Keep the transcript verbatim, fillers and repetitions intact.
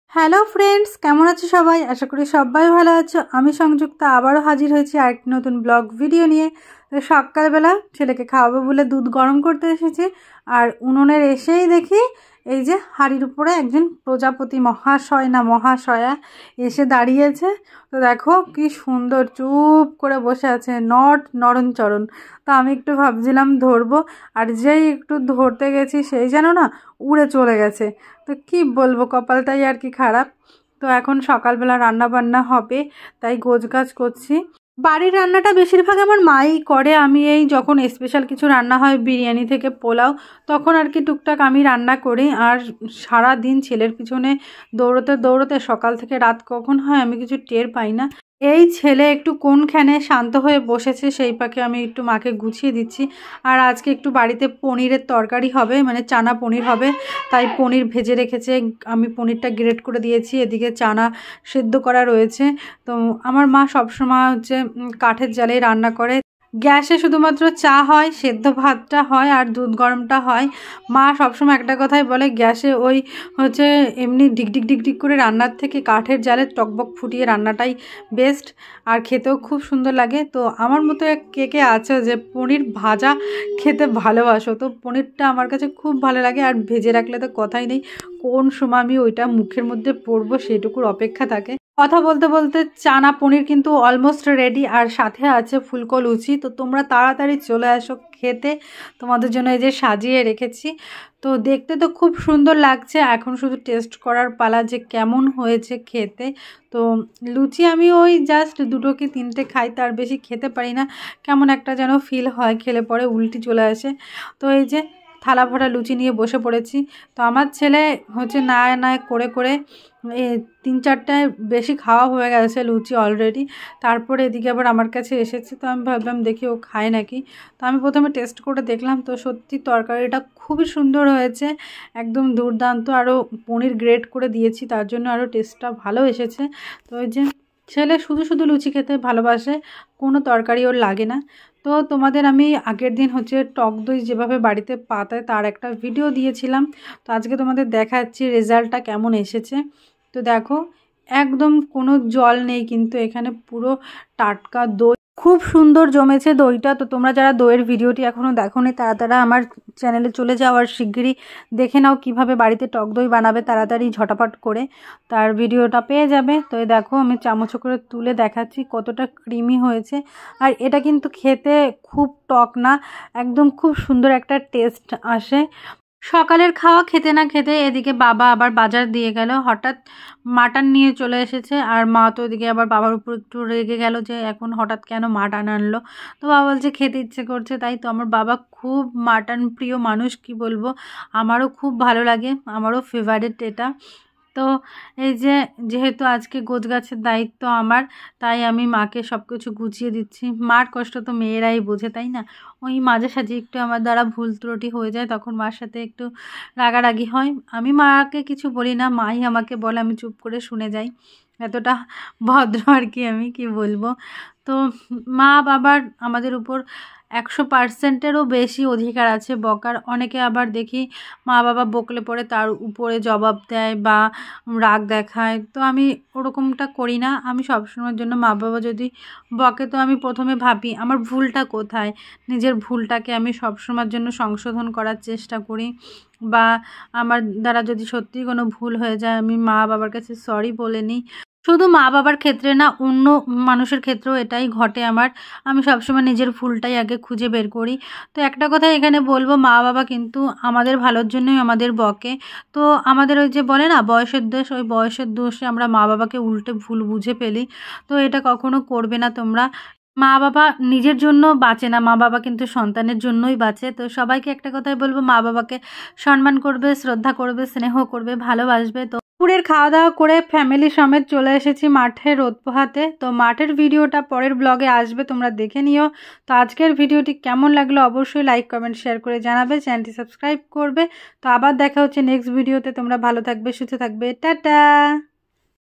Hello friends, কেমন আছো সবাই? আশা করি সবাই ভালো আছো। আমি সংযুক্তা আবারও হাজির হয়েছি আরেকটি নতুন ব্লগ ভিডিও নিয়ে। তো সকালবেলা ছেলেকে খাওয়াবো বলে দুধ গরম করতে এসেছি, আর উনুনের এসেই দেখি এই যে হাঁড়ির উপরে একজন প্রজাপতি মহাশয় না মহাশয়া এসে দাঁড়িয়েছে। তো দেখো কি সুন্দর চুপ করে বসে আছে, নট নরণচরণ। তো আমি একটু ভাবছিলাম ধরবো, আর যেই একটু ধরতে গেছি সেই যেন না উড়ে চলে গেছে। তো কি বলবো, কপালটাই আর কি খারাপ। তো এখন সকালবেলা রান্না বান্না হবে, তাই গোছগাছ করছি। বাড়ির রান্নাটা বেশিরভাগ আমার মাই করে। আমি এই যখন স্পেশাল কিছু রান্না হয়, বিরিয়ানি থেকে পোলাও, তখন আর কি টুকটাক আমি রান্না করি। আর সারা দিন ছেলের পিছনে দৌড়তে দৌড়তে সকাল থেকে রাত কখন হয় আমি কিছু টের পাই না। এই ছেলে একটু কোনখানে শান্ত হয়ে বসেছে, সেই পাকে আমি একটু মাকে গুছিয়ে দিচ্ছি। আর আজকে একটু বাড়িতে পনিরের তরকারি হবে, মানে চানা পনির হবে, তাই পনির ভেজে রেখেছে। আমি পনিরটা গ্রেট করে দিয়েছি, এদিকে চানা সেদ্ধ করা রয়েছে। তো আমার মা সবসময় হচ্ছে কাঠের জালেই রান্না করে। গ্যাসে শুধুমাত্র চা হয়, সেদ্ধ ভাতটা হয় আর দুধ গরমটা হয়। মা সবসময় একটা কথাই বলে, গ্যাসে ওই হচ্ছে এমনি ডিগডিগ ডিগডিগ করে রান্নার থেকে কাঠের জালে টকবক ফুটিয়ে রান্নাটাই বেস্ট, আর খেতেও খুব সুন্দর লাগে। তো আমার মতো কে কে আছে যে পনির ভাজা খেতে ভালোবাসো? তো পনিরটা আমার কাছে খুব ভালো লাগে, আর ভেজে রাখলে তো কথাই নেই, কোন সময় আমি ওইটা মুখের মধ্যে পড়বো সেটুকুর অপেক্ষা থাকে। কথা বলতে বলতে চানা পনির কিন্তু অলমোস্ট রেডি, আর সাথে আছে ফুলকো লুচি। তো তোমরা তাড়াতাড়ি চলে আসো খেতে, তোমাদের জন্য এই যে সাজিয়ে রেখেছি। তো দেখতে তো খুব সুন্দর লাগছে, এখন শুধু টেস্ট করার পালা যে কেমন হয়েছে খেতে। তো লুচি আমি ওই জাস্ট দুটো কি তিনটে খাই, তার বেশি খেতে পারি না। কেমন একটা যেন ফিল হয়, খেলে পরে উল্টি চলে আসে। তো এই যে থালা ভরা লুচি নিয়ে বসে পড়েছি। তো আমার ছেলে হচ্ছে না না করে করে এ তিন চারটায় বেশি খাওয়া হয়ে গেছে লুচি অলরেডি। তারপরে এদিকে আবার আমার কাছে এসেছে, তো আমি ভাবলাম দেখি ও খায় নাকি। তো আমি প্রথমে টেস্ট করে দেখলাম, তো সত্যি তরকারিটা খুবই সুন্দর হয়েছে, একদম দুর্দান্ত। আরও পনির গ্রেট করে দিয়েছি, তার জন্য আরও টেস্টটা ভালো এসেছে। তো ওই যে ছেলে শুধু শুধু লুচি খেতে ভালোবাসে, কোনো তরকারি ওর লাগে না। তো তোমাদের আমি আগের দিন হচ্ছে টক দই যেভাবে বাড়িতে পাতায় তার একটা ভিডিও দিয়েছিলাম। তো আজকে তোমাদের দেখাচ্ছি রেজাল্টটা কেমন এসেছে। তো দেখো একদম কোনো জল নেই, কিন্তু এখানে পুরো টাটকা দই, খুব সুন্দর জমেছে দইটা। তো তোমরা যারা দইয়ের ভিডিওটি এখনও দেখোনি তারা তারা আমার চ্যানেলে চলে যাও, আর শিগগিরই দেখে নাও কিভাবে বাড়িতে টক দই বানাবে, তাড়াতাড়ি ঝটাপট করে তার ভিডিওটা পেয়ে যাবে। তো এই দেখো আমি চামচ করে তুলে দেখাচ্ছি কতটা ক্রিমি হয়েছে। আর এটা কিন্তু খেতে খুব টক না, একদম খুব সুন্দর একটা টেস্ট আসে। সকালের খাওয়া খেতে না খেতে এদিকে বাবা আবার বাজার দিয়ে গেল, হঠাৎ মাটন নিয়ে চলে এসেছে। আর মা তো এদিকে আবার বাবার উপর একটু রেগে গেল যে এখন হঠাৎ কেন মাটন আনলো। তো বাবা বলছে খেতে ইচ্ছে করছে তাই। তো আমার বাবা খুব মাটন প্রিয় মানুষ, কি বলবো, আমারও খুব ভালো লাগে, আমারও ফেভারিট এটা। তো এই যে যেহেতু আজকে গোছগাছের দায়িত্ব আমার, তাই আমি মাকে সব কিছু গুছিয়ে দিচ্ছি। মার কষ্ট তো মেয়েরাই বোঝে, তাই না? ওই মাঝে সাঝে একটু আমার দ্বারা ভুল ত্রুটি হয়ে যায়, তখন মার সাথে একটু রাগারাগি হয়। আমি মাকে কিছু বলি না, মাই আমাকে বলে, আমি চুপ করে শুনে যাই, এতটা ভদ্র আর কি, আমি কি বলবো। তো মা বাবার আমাদের উপর একশো পার্সেন্টেরও বেশি অধিকার আছে বকার। অনেকে আবার দেখি মা বাবা বকলে পরে তার উপরে জবাব দেয় বা রাগ দেখায়, তো আমি ওরকমটা করি না। আমি সবসময়ের জন্য মা বাবা যদি বকে, তো আমি প্রথমে ভাবি আমার ভুলটা কোথায়, নিজের ভুলটাকে আমি সবসময়ের জন্য সংশোধন করার চেষ্টা করি। বা আমার দ্বারা যদি সত্যিই কোনো ভুল হয়ে যায়, আমি মা বাবার কাছে সরি বলে নিই। শুধু মা বাবার ক্ষেত্রে না, অন্য মানুষের ক্ষেত্রেও এটাই ঘটে আমার। আমি সবসময় নিজের ভুলটাই আগে খুঁজে বের করি। তো একটা কথা এখানে বলবো, মা বাবা কিন্তু আমাদের ভালোর জন্যই আমাদের বকে। তো আমাদের ওই যে বলে না বয়সের দোষ, ওই বয়সের দোষে আমরা মা বাবাকে উল্টে ভুল বুঝে ফেলি। তো এটা কখনো করবে না তোমরা। মা বাবা নিজের জন্য বাঁচে না, মা বাবা কিন্তু সন্তানের জন্যই বাঁচে। তো সবাইকে একটা কথাই বলবো, মা বাবাকে সম্মান করবে, শ্রদ্ধা করবে, স্নেহ করবে, ভালোবাসবে। তো দুপুরের খাওয়া দাওয়া করে ফ্যামিলি সমেত চলে এসেছি মাঠে রোদ পোহাতে। তো মাঠের ভিডিওটা পরের ব্লগে আসবে, তোমরা দেখে নিও। তো আজকের ভিডিওটি কেমন লাগলো অবশ্যই লাইক কমেন্ট শেয়ার করে জানাবে, চ্যানেলটি সাবস্ক্রাইব করবে। তো আবার দেখা হচ্ছে নেক্সট ভিডিওতে। তোমরা ভালো থাকবে, সুস্থ থাকবে, টাটা।